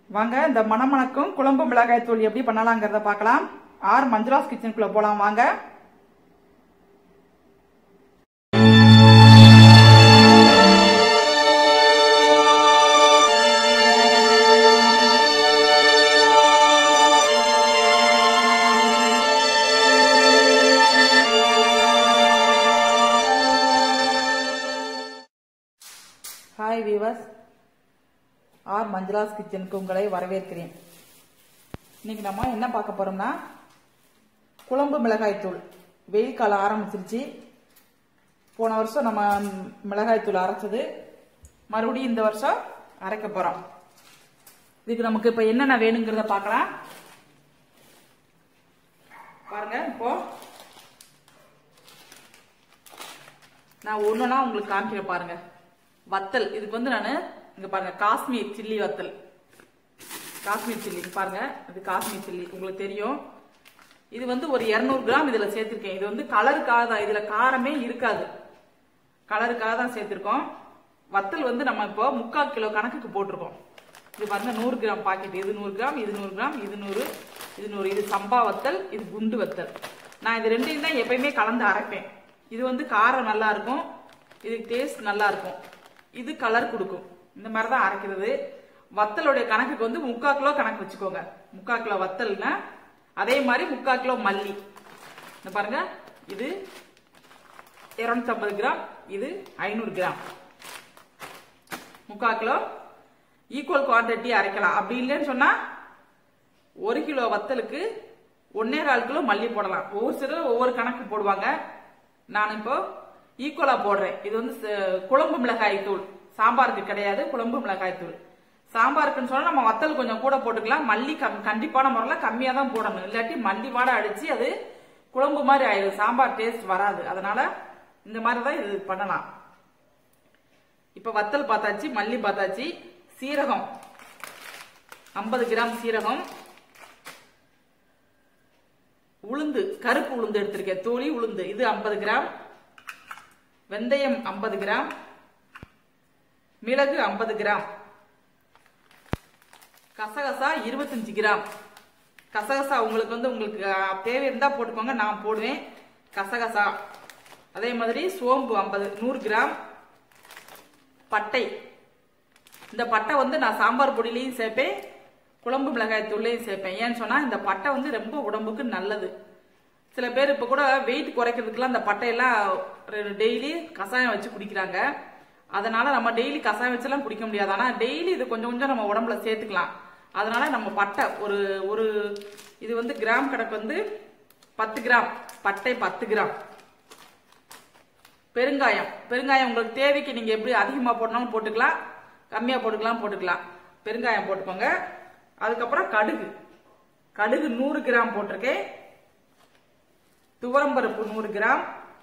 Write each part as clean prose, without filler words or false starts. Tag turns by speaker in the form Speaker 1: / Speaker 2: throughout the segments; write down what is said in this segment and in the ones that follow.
Speaker 1: வாங்க இந்த மணமணக்கும் குழம்பு மிளகாய் தூள் எப்படி பண்ணலாம்ங்கறத பார்க்கலாம். ஆர் மஞ்சுளாஸ் கிச்சனுக்குள்ள போலாம் வாங்க. ஹாய் வீவர்ஸ், ஆர் மஞ்சுளாஸ் கிச்சனுக்கு உங்களை வரவேற்கிறேன். இன்னைக்கு நம்ம என்ன பார்க்க போறோம்னா குழம்பு மிளகாய் தூள். வெயில் காலம் ஆரம்பிச்சிருச்சு. போன வருஷம் நம்ம மிளகாய் தூள் அரைச்சது மறுபடியும் இந்த வருஷம் அரைக்க போறோம். இதுக்கு நமக்கு இப்ப என்னென்ன வேணுங்கிறத பார்க்கலாம். பாருங்க, இப்போ நான் ஒண்ணுனா உங்களுக்கு காமிக்கிறேன் பாருங்க. வத்தல், இதுக்கு வந்து நான் இங்க பாருங்க காஷ்மீர் சில்லி வத்தல், காஷ்மீர் சில்லி பாருங்க, இது காஷ்மீர் சில்லி உங்களுக்கு தெரியும். இது வந்து ஒரு 200 கிராம் இதுல சேர்த்திருக்கேன். இது வந்து கலருக்காக தான், இதுல காரமே இருக்காது, கலருக்காக தான் சேர்த்திருக்கோம். வத்தல் வந்து நம்ம இப்போ 3/4 கிலோ கணக்குக்கு போட்டிருக்கோம். இது பாருங்க 100 கிராம் பாக்கெட், இது 100 கிராம், இது 100 கிராம், இது 100, இது 100. இது சம்பா வத்தல், இது குண்டு வத்தல். நான் இது ரெண்டையும் தான் எப்பயுமே கலந்து அரைப்பேன். இது வந்து காரம் நல்லா இருக்கும், இதுக்கு டேஸ்ட் நல்லா இருக்கும், இது கலர் கொடுக்கும். இந்த மாதிரி தான் அரைக்கிறது. வத்தலுடைய கணக்குக்கு வந்து 3/4 கிலோ கணக்கு வச்சுக்கோங்க. 3/4 கிலோ வத்தல்னா அதே மாதிரி 3/4 கிலோ மல்லி. இந்த பாருங்க, இது 250 கிராம், இது 500 கிராம். 3/4 கிலோ ஈக்குவல் குவான்டிட்டி அரைக்கலாம். அப்படி இல்லைன்னு சொன்னா 1 கிலோ வத்தலுக்கு 1.25 கிலோ மல்லி போடலாம். ஒவ்வொரு சிலர் ஒவ்வொரு கணக்கு போடுவாங்க. நான் இப்போ ஈக்குவலா போடுறேன். இது வந்து குழம்பு மிளகாய் தூள், சாம்பாருக்கு கிடையாது, குழம்பு மிளகாய் தூள். சாம்பாருக்குன்னு சொன்னா நம்ம வத்தல் கொஞ்சம் கூட போட்டுக்கலாம். மல்லி கண்டிப்பான முறையில கம்மியா தான் போடணும், இல்லாட்டி மல்லி வாடை அடிச்சு அது குழம்பு மாதிரி ஆயிடும், சாம்பார் டேஸ்ட் வராது. அதனால இந்த மாதிரிதான் இது பண்ணலாம். இப்ப வத்தல் பார்த்தாச்சு, மல்லி பார்த்தாச்சு. சீரகம் 50 கிராம் சீரகம், உளுந்து கருப்பு உளுந்து எடுத்திருக்கேன், தோழி உளுந்து, இது 50 கிராம். வெந்தயம் 50 கிராம், மிளகு 50 கிராம், கசகசா 25 கிராம். கசகசா உங்களுக்கு வந்து உங்களுக்கு தேவை இருந்தா போட்டுக்கோங்க, நான் போடுவேன் கசகசா. அதே மாதிரி சோம்பு 100 கிராம். பட்டை, இந்த பட்டை வந்து நான் சாம்பார் பொடியிலையும் சேர்ப்பேன், குழம்பு மிளகாய் தூள்லையும் சேர்ப்பேன். ஏன்னு சொன்னா இந்த பட்டை வந்து ரொம்ப உடம்புக்கு நல்லது. சில பேர் இப்ப கூட வெயிட் குறைக்கிறதுக்குலாம் இந்த பட்டையெல்லாம் டெய்லி கஷாயம் வச்சு குடிக்கிறாங்க. அதனால நம்ம டெய்லி கஷாயம் வச்செல்லாம் குடிக்க முடியாது. ஆனா டெய்லி இது கொஞ்சம் கொஞ்சம் நம்ம உடம்புல சேர்த்துக்கலாம். அதனால நம்ம பட்டை ஒரு இது வந்து கிராம் கணக்கு வந்து 10 கிராம் பட்டை, 10 கிராம். பெருங்காயம், பெருங்காயம் உங்களுக்கு தேவைக்கு நீங்க எப்படி அதிகமா போடணும் போட்டுக்கலாம், கம்மியா போட்டுக்கலாம். பெருங்காயம் போட்டுக்கோங்க. அதுக்கப்புறம் கடுகு, கடுகு 100 கிராம் போட்டிருக்கேன். துவரம்பருப்பு 100 கிராம்,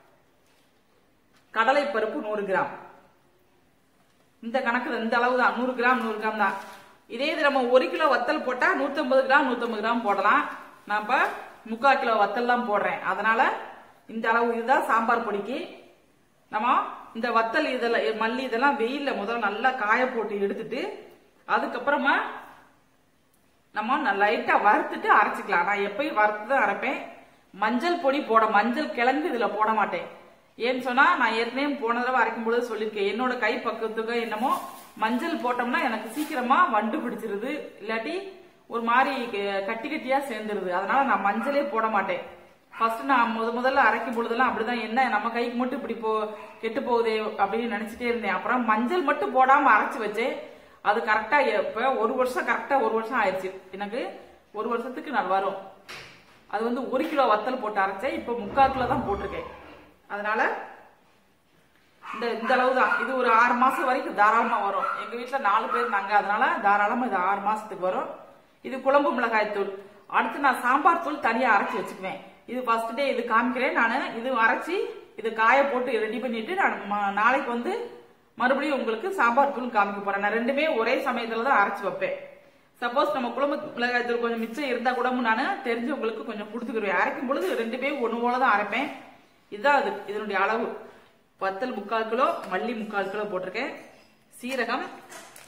Speaker 1: கடலை பருப்பு 100 கிராம். இந்த கணக்கு இந்த அளவு தான், 100 கிராம் 100 கிராம் தான். இதே இது நம்ம 1 கிலோ வத்தல் போட்டா 150 கிராம் 150 கிராம் போடலாம். நான் இப்ப 3/4 கிலோ வத்தல் தான் போடுறேன். அதனால இந்த அளவு இதுதான் சாம்பார் பொடிக்கு. நம்ம இந்த வத்தல் இதெல்லாம் மல்லி இதெல்லாம் வெயில்ல முதல்ல நல்லா காய போட்டு எடுத்துட்டு அதுக்கப்புறமா நம்ம லைட்டா வறுத்துட்டு அரைச்சிக்கலாம். நான் எப்பயும் வறுத்து தான் அரைப்பேன். மஞ்சள் பொடி மஞ்சள் கிழங்கு இதுல போட மாட்டேன். ஏன்னு சொன்னா நான் ஏற்கனவே போன தடவை அரைக்கும் பொழுது சொல்லியிருக்கேன், என்னோட கை பக்கத்துக்கு என்னமோ மஞ்சள் போட்டோம்னா எனக்கு சீக்கிரமா வண்டு பிடிச்சிருது, இல்லாட்டி ஒரு மாதிரி கட்டி கட்டியா சேர்ந்துருது. அதனால நான் மஞ்சளே போட மாட்டேன். ஃபர்ஸ்ட் நான் முதல்ல அரைக்கும் பொழுதெல்லாம் அப்படிதான், என்ன நம்ம கைக்கு மட்டும் இப்படி கெட்டு போகுதே அப்படின்னு நினைச்சிட்டே இருந்தேன். அப்புறம் மஞ்சள் மட்டும் போடாம அரைச்சு வச்சேன். அது கரெக்டா இப்ப 1 வருஷம், கரெக்டா 1 வருஷம் ஆயிடுச்சு. எனக்கு 1 வருஷத்துக்கு நான் வரும். அது வந்து 1 கிலோ வத்தல் போட்டு அரைச்சேன். இப்ப 3/4 கிலோ தான் போட்டிருக்கேன். அதனால இந்த அளவு தான். இது ஒரு 6 மாசம் வரைக்கும் தாராளமா வரும். எங்க வீட்டுல 4 பேர் நாங்க, அதனால தாராளமா இது 6 மாசத்துக்கு வரும். இது குழம்பு மிளகாய் தூள். அடுத்து நான் சாம்பார் தூள் தனியா அரைச்சி வச்சுக்குவேன். இது ஃபர்ஸ்ட் டே இது காமிக்கிறேன். நான் இது அரைச்சி இது காய போட்டு ரெடி பண்ணிட்டு நான் நாளைக்கு வந்து மறுபடியும் உங்களுக்கு சாம்பார் தூள் காமிக்க போறேன். நான் ரெண்டுமே ஒரே சமயத்துல தான் அரைச்சு வைப்பேன். சப்போஸ் நம்ம குழம்பு மிளகாய் தூள் கொஞ்சம் மிச்சம் இருந்தா கூட நான் தெரிஞ்சு உங்களுக்கு கொஞ்சம் கொடுத்துக்கிடுவேன். அரைக்கும் பொழுது ரெண்டுமே ஒண்ணு போலதான் அரைப்பேன். இதுதான் அது இதனுடைய அளவு. வத்தல் 3/4 கிலோ, மல்லி 3/4 கிலோ போட்டிருக்கேன். சீரகம்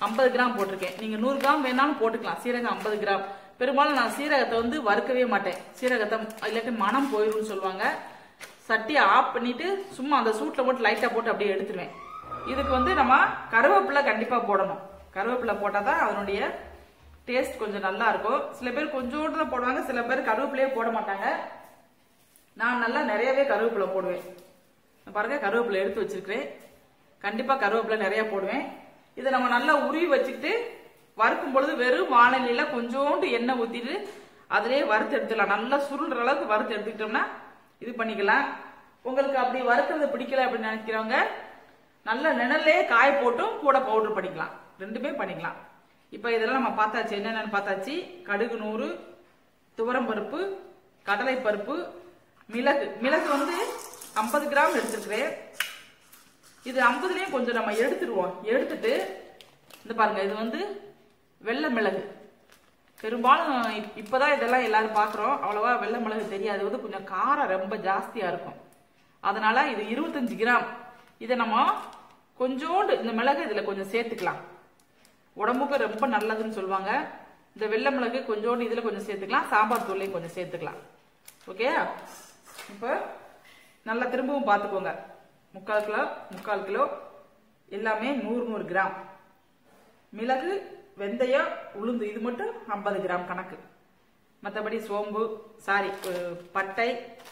Speaker 1: 50 கிராம் போட்டிருக்கேன். நீங்க 100 கிராம் வேணாலும் போட்டுக்கலாம். சீரகம் 50 கிராம். பெரும்பாலும் நான் சீரகத்தை வந்து வறுக்கவே மாட்டேன். சீரகத்தை இல்லாட்டி மனம் போயிரும்னு சொல்லுவாங்க. சட்டியை ஆஃப் பண்ணிட்டு சும்மா அந்த சூட்டில் போட்டு லைட்டா போட்டு அப்படியே எடுத்துருவேன். இதுக்கு வந்து நம்ம கருவேப்பிலை கண்டிப்பா போடணும். கருவேப்பிலை போட்டாதான் அதனுடைய டேஸ்ட் கொஞ்சம் நல்லா இருக்கும். சில பேர் கொஞ்சோண்டு போடுவாங்க, சில பேர் கருவேப்பிலையே போட மாட்டாங்க. நான் நல்லா நிறையவே கருவேப்பிலை போடுவேன். பாருங்க, கருவேப்பிலை எடுத்து வச்சிருக்கிறேன். கண்டிப்பா கருவேப்பிலை நிறைய போடுவேன். இதை நம்ம நல்லா உருவி வச்சுக்கிட்டு வறுக்கும் பொழுது வெறும் வாணலியில கொஞ்சோண்டு எண்ணெய் ஊத்திட்டு அதிலேயே வறுத்து எடுத்துக்கலாம். நல்லா சுருள்ற அளவுக்கு வறுத்து எடுத்துக்கிட்டோம்னா இது பண்ணிக்கலாம். உங்களுக்கு அப்படி வறுக்கிறது பிடிக்கல அப்படின்னு நினைக்கிறவங்க நல்ல நிழல்லே காய போட்டும் கூட பவுடர் பண்ணிக்கலாம். ரெண்டுமே பண்ணிக்கலாம். இப்ப இதெல்லாம் நம்ம பார்த்தாச்சு, என்னென்னு பார்த்தாச்சு. கடுகு 100, துவரம்பருப்பு, கடலை பருப்பு, மிளகு. மிளகு வந்து 50 கிராம் எடுத்துருக்கிறேன். இது 50லயும் கொஞ்சம் நம்ம எடுத்துருவோம். எடுத்துட்டு இந்த பாருங்க, இது வந்து வெள்ளை மிளகு. பெரும்பாலும் இப்பதான் இதெல்லாம் எல்லாரும் பாக்குறோம். அவ்வளவா வெள்ளை மிளகு தெரியாது. இது வந்து கொஞ்சம் காரம் ரொம்ப ஜாஸ்தியா இருக்கும். அதனால இது 25 கிராம். இதை நம்ம கொஞ்சோண்டு இந்த மிளகு இதுல கொஞ்சம் சேர்த்துக்கலாம். உடம்புக்கு ரொம்ப நல்லதுன்னு சொல்லுவாங்க. இந்த வெள்ளை மிளகு கொஞ்சோண்டு இதுல கொஞ்சம் சேர்த்துக்கலாம். சாம்பார் தூளையும் கொஞ்சம் சேர்த்துக்கலாம். ஓகே, இப்ப நல்லா திரும்பவும் பார்த்துக்கோங்க. 3/4 கிலோ எல்லாமே 100 கிராம். மிளகு, வெந்தயம், உளுந்து இது மட்டும் 50 கிராம் கணக்கு. மற்றபடி சோம்பு, பட்டை,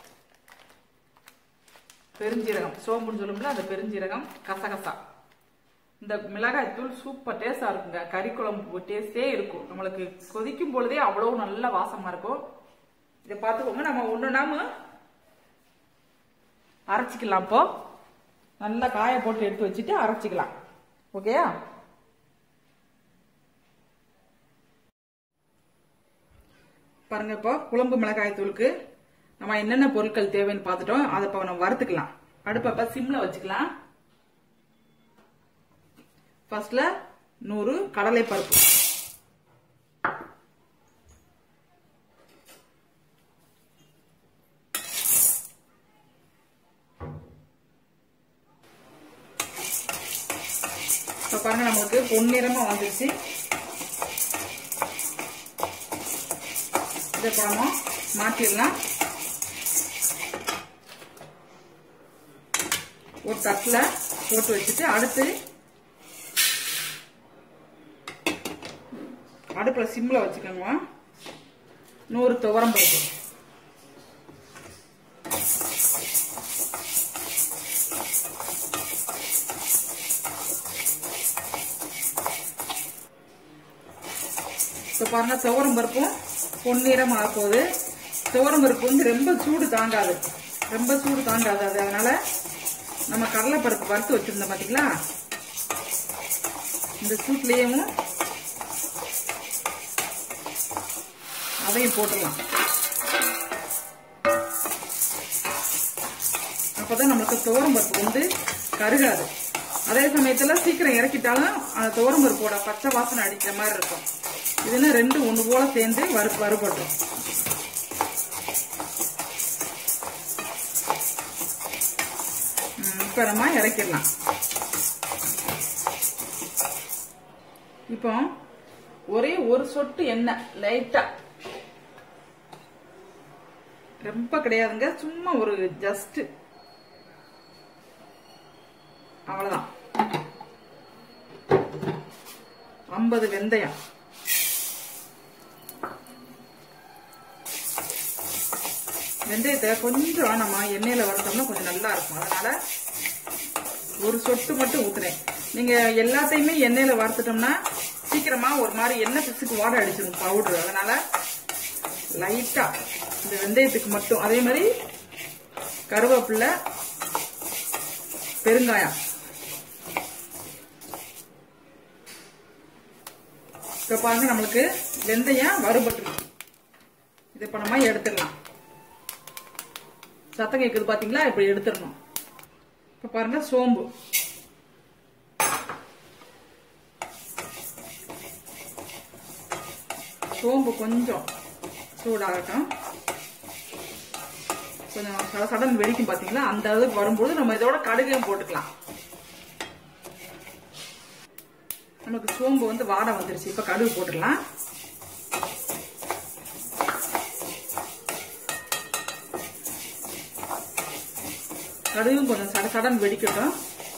Speaker 1: பெருஞ்சீரகம், சோம்புன்னு சொல்லும்போது அந்த பெருஞ்சீரகம், கசகசா. இந்த மிளகாய் தூள் சூப்பர் டேஸ்டா இருக்குங்க. கறி குழம்பு டேஸ்டே இருக்கும். நம்மளுக்கு கொதிக்கும் பொழுதே அவ்வளவு நல்ல வாசமா இருக்கும். இதை பார்த்துக்கோங்க. நம்ம ஒண்ணு நாம அரைச்சிக்கலாம். இப்போ நல்லா காய போட்டு எடுத்து வச்சுட்டு அரைச்சிக்கலாம். ஓகேயா? பாருங்க, இப்போ குழம்பு மிளகாய் தூளுக்கு நம்ம என்னென்ன பொருட்கள் தேவைன்னு பார்த்துட்டோம். அதை இப்போ நம்ம வறுத்துக்கலாம். அடுப்ப சிம்ல வச்சுக்கலாம். ஃபர்ஸ்ட்ல 100 கடலை பருப்பு, இப்ப பாருங்க நமக்கு பொன்னிறமா வந்துருச்சு. இதை பழமா மாற்றிடலாம். ஒரு தட்டுல போட்டு வச்சுட்டு அடுத்து அடுப்புல சிம்ல வச்சுக்கோங்க. 100 துவரம்பருப்பு, இப்ப பாருங்க துவரம்பருப்பும் பொன்னிறம் ஆக போகுது. துவரம்பருப்பு வந்து ரொம்ப சூடு தாங்காது. அதனால நம்ம கடலைப்பருப்பு வறுத்து வச்சிருந்தோம் பாத்தீங்களா, இந்த சூட்லயும் அதையும் போட்டுடலாம். அப்பதான் நமக்கு துவரம்பருப்பு வந்து கருகாது. அதே சமயத்துல சீக்கிரம் இறக்கிட்டாலும் அந்த துவரம்பருப்போட பச்சை வாசனை அடிக்கிற மாதிரி இருக்கும். இதுன்னா ரெண்டும் ஒண்ணு போல சேர்ந்து வறுபடும். இப்ப நம்ம இறக்கிடலாம். இப்போ ஒரே ஒரு சொட்டு எண்ணெய் லைட்டா, ரொம்ப கிடையாதுங்க, சும்மா ஒரு ஜஸ்ட் அவ்வளவுதான். 50 வெந்தயம், வெந்தயத்தை கொஞ்சம் நம்ம எண்ணெயில வறுத்தோம்னா கொஞ்சம் நல்லா இருக்கும். அதனால ஒரு சொட்டு மட்டும் ஊத்துறேன். நீங்க எல்லாத்தையுமே எண்ணெயில வறுத்துட்டோம்னா சீக்கிரமா ஒரு மாதிரி எண்ணெய் பிசுக்கு வாடை அடிச்சிடும் பவுடர். அதனால லைட்டா இந்த வெந்தயத்துக்கு மட்டும். அதே மாதிரி கருவேப்பிலை, பெருங்காயம். இப்ப பாருங்க நம்மளுக்கு வெந்தயம் வறுபட்டு. இதை இப்ப நம்ம எடுத்துடலாம். சத்தம் கேக்குது பாத்தீங்களா? இப்படி எடுத்துடணும். இப்ப பாருங்க சோம்பு, சோம்பு கொஞ்சம் சூடாகட்டும். கொஞ்சம் சடன் வெடிக்கும் பாத்தீங்களா, அந்த அளவுக்கு வரும்போது நம்ம இதோட கடுகையும் போட்டுக்கலாம். நமக்கு சோம்பு வந்து வாடை வந்துருச்சு. இப்ப கடுகு போட்டுடலாம். கடுகும் கொஞ்சம் சட சடன் வெடிக்கட்டும்.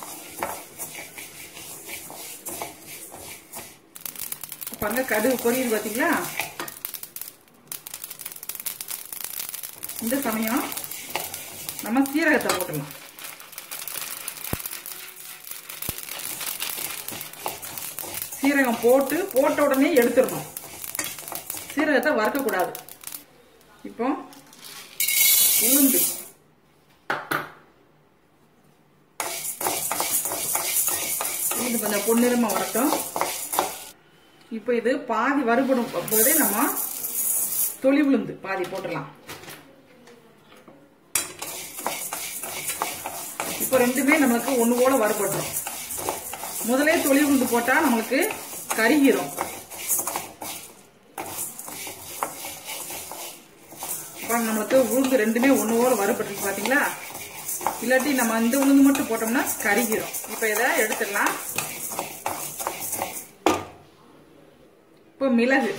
Speaker 1: பாருங்க கடுகு பொரியுது பாத்தீங்களா. இந்த சமயம் நம்ம சீரகத்தை போட்டுடலாம். சீரகம் போட்ட உடனே எடுத்துடணும். சீரகத்தை வறுக்க கூடாது. இப்போ உளுந்து கொஞ்சம் பொன்னிறமா வரட்டும். இப்போ இது பாதி வறுபடும் போதே நம்ம தொளி உளுந்து பாதி போட்டுடலாம். இப்போ ரெண்டுமே நமக்கு ஒண்ணு போல வறுபடும். முதலே தொளி உளுந்து போட்டா நம்மளுக்கு கருகிரும். நம்மளுக்கு உளுந்து ரெண்டுமே ஒண்ணு போல வறுபட்டு பாத்தீங்களா. இல்லாட்டி நம்ம இந்த உளுந்து மட்டும் போட்டோம்னா கருகிரும். இப்ப இதை எடுத்துடலாம். இப்போ மிளகு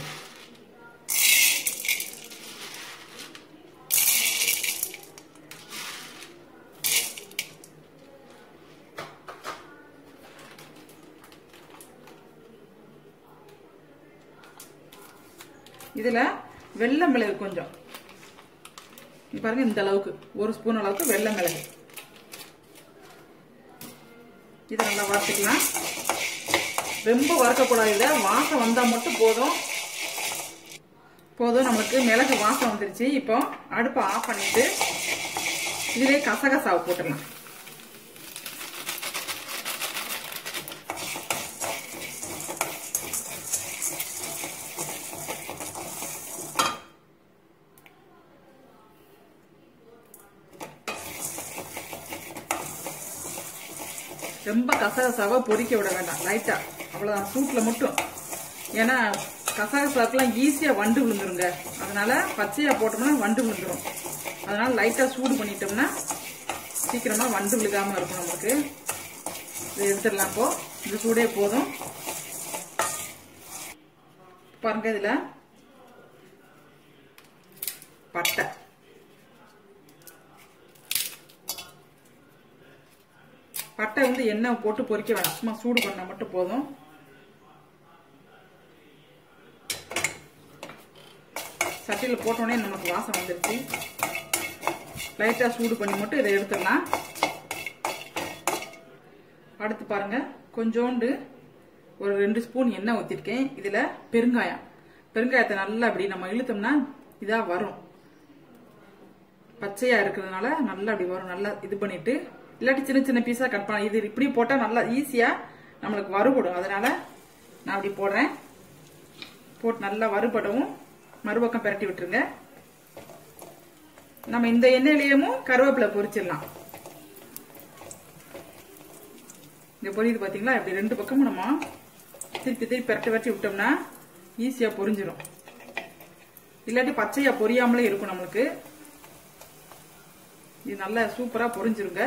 Speaker 1: இதுல வெள்ளை மிளகு கொஞ்சம் பாருங்க. இந்த அளவுக்கு 1 ஸ்பூன் அளவுக்கு வெள்ளை மிளகு. இதை நல்லா வறுத்துக்கலாம். ரொம்ப வறுக்கக்கூடாது. இதை வாசம் வந்தா மட்டும் போதும். நமக்கு மிளகு வாசம் வந்துருச்சு. இப்போ அடுப்பை ஆஃப் பண்ணிட்டு இதுலயே கசகசாவை போட்டுடலாம். ரொம்ப கசகசாவை பொரிக்க விட வேண்டாம். லைட்டா அவ்வளவுதான், சூட்ல மட்டும். ஏன்னா கசகசாக்கெல்லாம் ஈஸியா வண்டு விழுந்துருங்க. அதனால பச்சையா போட்டோம்னா வண்டு விழுந்துரும். அதனால லைட்டா சூடு பண்ணிட்டோம்னா சீக்கிரமா வண்டு விழுகாம இருக்கும் நமக்கு. இதை எடுத்துடலாம். இப்போ இந்த சூடே போதும். பாருங்க இதுல பட்டை, பட்டை வந்து எண்ணெய் போட்டு பொரிக்க வேணாம். சும்மா சூடு பண்ணா மட்டும் போதும். சட்டியில் போட்டோடனே நமக்கு வாசம் வந்துருச்சு. லைட்டா சூடு பண்ணி மட்டும் இதை எடுத்துடலாம். அடுத்து பாருங்க கொஞ்சோண்டு ஒரு 2 ஸ்பூன் எண்ணெய் ஊத்திருக்கேன். இதுல பெருங்காயத்தை நல்லா அப்படி நம்ம இழுத்தோம்னா இதா வரும். பச்சையா இருக்கிறதுனால நல்லா அப்படி வரும். நல்லா இது பண்ணிட்டு இல்லாட்டி சின்ன சின்ன பீஸா கட் பண்ண. இது இப்படி போட்டா நல்லா ஈஸியா நம்மளுக்கு வறுபடும். அதனால நான் அப்படி போடுறேன். போட்டு நல்லா வறுபடவும் மறுபக்கம் பிரட்டி விட்டுருங்க. நம்ம இந்த எண்ணெயிலேயும் கருவேப்பிலை பொரிச்சிடலாம். இங்க பொரியுது பாத்தீங்களா. இப்படி 2 பக்கமும் நம்ம திருப்பி பிரட்டி விட்டோம்னா ஈஸியா பொரிஞ்சிடும். இல்லாட்டி பச்சையா பொரியாமலே இருக்கும் நம்மளுக்கு. இது நல்லா சூப்பரா பொரிஞ்சிருங்க.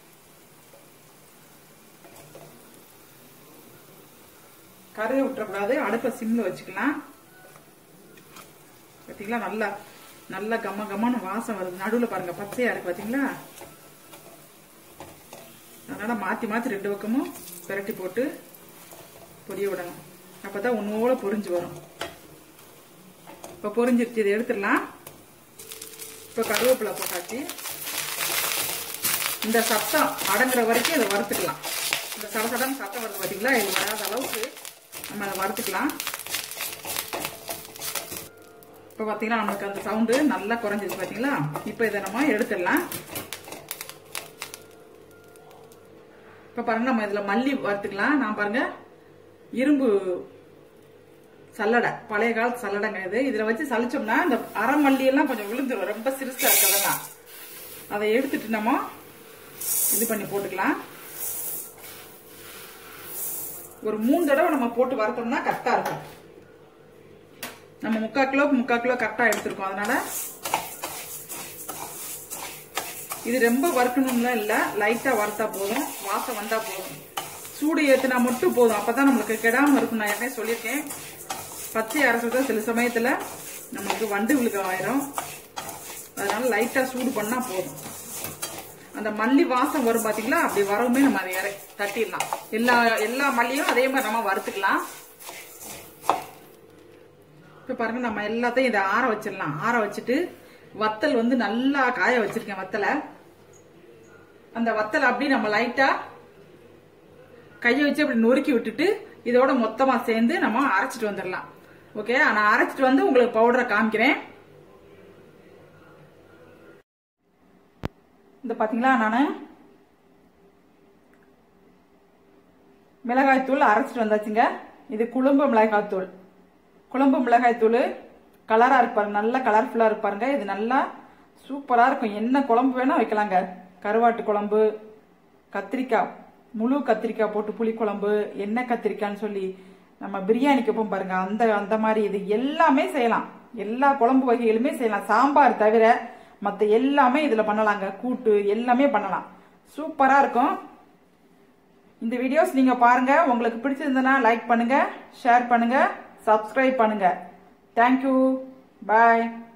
Speaker 1: கருவை விட்டுறக்கூடாது. அடுப்பை சிம்ல வச்சுக்கலாம். பாத்தீங்களா நல்லா நல்லா கம்ம வாசம் வருது. நடுவுல பாருங்க பச்சையா இருக்கு பாத்தீங்களா. அதனால மாத்தி 2 பக்கமும் பிரட்டி போட்டு பொரிய விடணும். அப்பதான் ஒன்னோட பொரிஞ்சு வரும். இப்ப பொரிஞ்சிருச்சு. இதை எடுத்துடலாம். இப்ப கருவேப்பிலை போட்டாச்சு. இந்த சத்தம் அடங்குற வரைக்கும் இதை வறுத்துக்கலாம். இந்த சடசடம் சத்தம் வருது பாத்தீங்களா. இது வராத அளவுக்கு நம்ம அதை வறுத்துக்கலாம். இப்ப பாத்தீங்கன்னா நமக்கு அந்த சவுண்டு நல்லா குறைஞ்சிருச்சு பாத்தீங்களா. இப்ப இதை நம்ம எடுத்துடலாம். இப்ப பாருங்க நம்ம இதுல மல்லி வறுத்துக்கலாம். நான் பாருங்க இரும்பு சல்லடை, பழைய காலத்து சல்லடைங்க இது. இதுல வச்சு சலிச்சோம்னா இந்த அரை மல்லி எல்லாம் கொஞ்சம் விழுந்துரும். ரொம்ப சிறுசா இருக்கதெல்லாம் அதை எடுத்துட்டு நம்ம இது பண்ணி போட்டுக்கலாம். ஒரு 3 தடவை நம்ம போட்டு வறுத்தோம்னா கரெக்டா இருக்கும். நம்ம 3/4 கிலோ கரெக்டா எடுத்திருக்கோம். அதனால இது ரொம்ப வறுக்கணும்லாம் இல்ல, லைட்டா வறுத்தா போதும். வாசம் வந்தா போதும். சூடு ஏத்துனா மட்டும் போதும். அப்பதான் நம்மளுக்கு கெடாம இருக்கும். நான் ஏற்கனவே சொல்லியிருக்கேன், பச்சை அரைச்சத சில சமயத்துல நம்மளுக்கு வண்டு விழுக ஆயிரும். அதனால லைட்டா சூடு பண்ணா போதும். அந்த மல்லி வாசம் வரும் பாத்தீங்களா, அப்படி வரவுமே நம்ம அதை தட்டிடலாம். எல்லா மல்லியும் அதே மாதிரி நம்ம வறுத்துக்கலாம். இப்ப பாருங்க, நம்ம எல்லாத்தையும் இதை ஆற வச்சிடலாம். ஆற வச்சுட்டு வத்தல் வந்து நல்லா காய வச்சிருக்கேன். வத்தலை அந்த வத்தலை அப்படி நம்ம லைட்டா கையை வச்சு அப்படி நொறுக்கி விட்டுட்டு இதோட மொத்தமா சேர்ந்து நம்ம அரைச்சிட்டு வந்துடலாம். ஓகே, நான் அரைச்சிட்டு வந்து உங்களுக்கு பவுடரை காமிக்கிறேன். இந்த பாத்தீங்களா, நானு மிளகாய் தூள் அரைச்சிட்டு வந்தாச்சுங்க. இது குழம்பு மிளகாய் தூள். குழம்பு மிளகாய் தூள் கலரா இருப்பாரு, நல்ல கலர்ஃபுல்லா இருப்பாருங்க. இது நல்லா சூப்பரா இருக்கும். என்ன குழம்பு வேணா வைக்கலாங்க. கருவாட்டு குழம்பு, கத்திரிக்காய், முழு கத்திரிக்காய் போட்டு புளி குழம்பு, எண்ணெய் கத்திரிக்காய்ன்னு சொல்லி நம்ம பிரியாணிக்கு போகும் பாருங்க, அந்த மாதிரி இது எல்லாமே செய்யலாம். எல்லா குழம்பு வகைகளுமே செய்யலாம். சாம்பார் தவிர மற்ற எல்லாமே இதுல பண்ணலாங்க. கூட்டு எல்லாமே பண்ணலாம். சூப்பரா இருக்கும். இந்த வீடியோஸ் நீங்க பாருங்க. உங்களுக்கு பிடிச்சிருந்ததுன்னா லைக் பண்ணுங்க, ஷேர் பண்ணுங்க, சப்ஸ்கிரைப் பண்ணுங்க. தேங்க்யூ, பாய்.